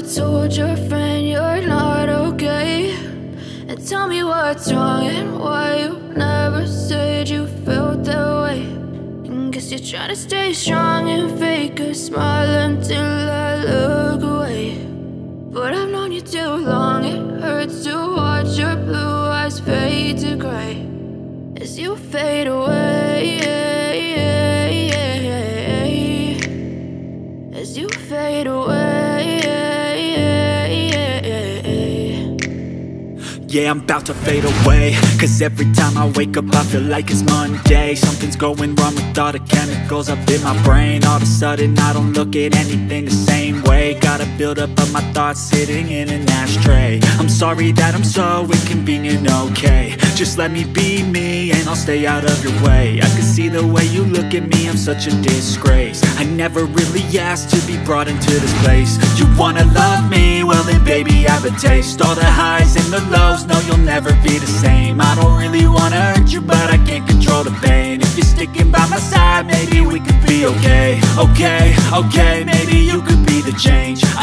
told your friend you're not okay? And tell me what's wrong and why you never said you felt that way. And guess you're trying to stay strong and fake a smile until I look away. But I've known you too long, it hurts to watch your blue eyes fade to gray as you fade away, as you fade away. Yeah, I'm about to fade away, cause every time I wake up I feel like it's Monday. Something's going wrong with all the chemicals up in my brain. All of a sudden I don't look at anything the same way. Gotta build up of my thoughts sitting in an ashtray. I'm sorry that I'm so inconvenient, okay? Just let me be me and I'll stay out of your way. I can see the way you look at me, I'm such a disgrace. I never really asked to be brought into this place. You wanna love me? Well then baby, have a taste. All the highs and the lows, no, you'll never be the same. I don't really wanna hurt you, but I can't control the pain. If you're sticking by my side, maybe we could be okay. Okay, maybe you could be the change